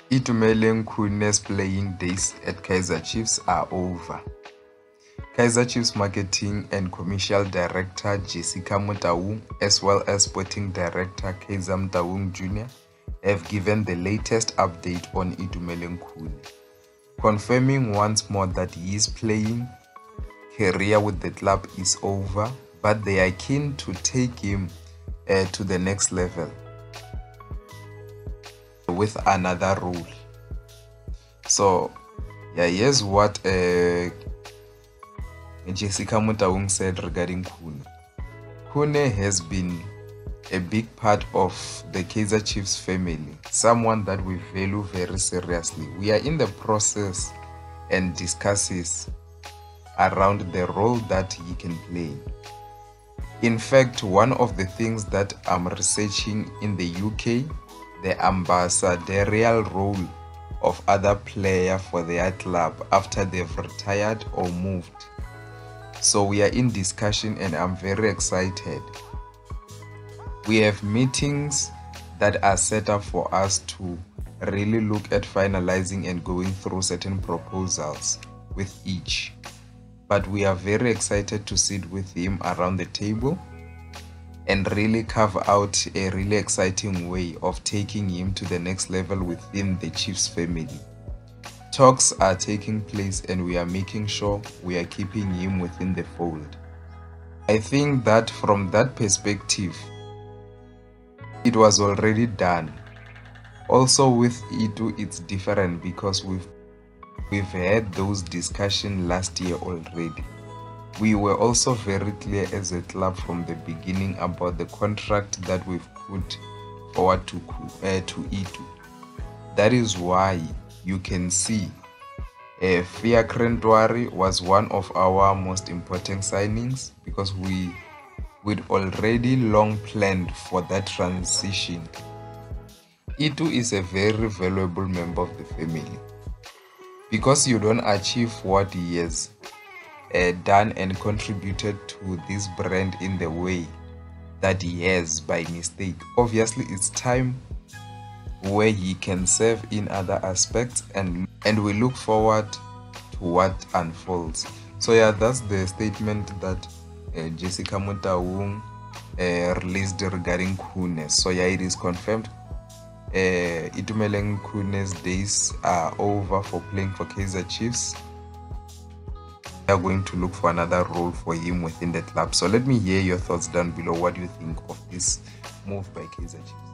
Itumeleng Khune's playing days at Kaizer Chiefs are over. Kaizer Chiefs Marketing and Commercial Director Jessica Motaung, as well as Sporting Director Kaizer Motaung Jr. have given the latest update on Itumeleng Khune, confirming once more that his playing career with the club is over, but they are keen to take him to the next level with another role. So yeah, here's what Jessica Motaung said regarding Khune. Khune has been a big part of the Kaizer Chiefs family, someone that we value very seriously. We are in the process and discusses around the role that he can play. In fact, one of the things that I'm researching in the UK, the ambassadorial role of other players for their club after they've retired or moved. So we are in discussion and I'm very excited. We have meetings that are set up for us to really look at finalizing and going through certain proposals with each. But we are very excited to sit with him around the table and really carve out a really exciting way of taking him to the next level within the Chiefs family. Talks are taking place and we are making sure we are keeping him within the fold. I think that from that perspective, it was already done. Also with Itu, it's different because we've had those discussions last year already. We were also very clear as a club from the beginning about the contract that we've put forward to Itu. That is why you can see Fia Krentwari was one of our most important signings, because we'd already long planned for that transition. Itu is a very valuable member of the family, because you don't achieve what he has done and contributed to this brand in the way that he has by mistake. Obviously, it's time where he can serve in other aspects, and we look forward to what unfolds. So yeah, that's the statement that Jessica Motaung released regarding Khune. So yeah, it is confirmed. Itumeleng Khune's days are over for playing for Kaizer Chiefs. We are going to look for another role for him within the club. So let me hear your thoughts down below. What do you think of this move by Kaizer Chiefs?